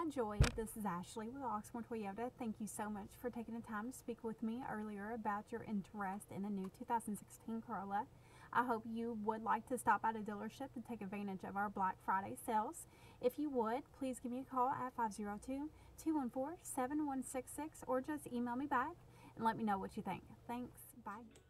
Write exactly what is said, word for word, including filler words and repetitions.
Hi Joy, this is Ashley with Oxmoor Toyota. Thank you so much for taking the time to speak with me earlier about your interest in a new two thousand sixteen Corolla. I hope you would like to stop by the dealership to take advantage of our Black Friday sales. If you would, please give me a call at five zero two, two one four, seven one six six or just email me back and let me know what you think. Thanks. Bye.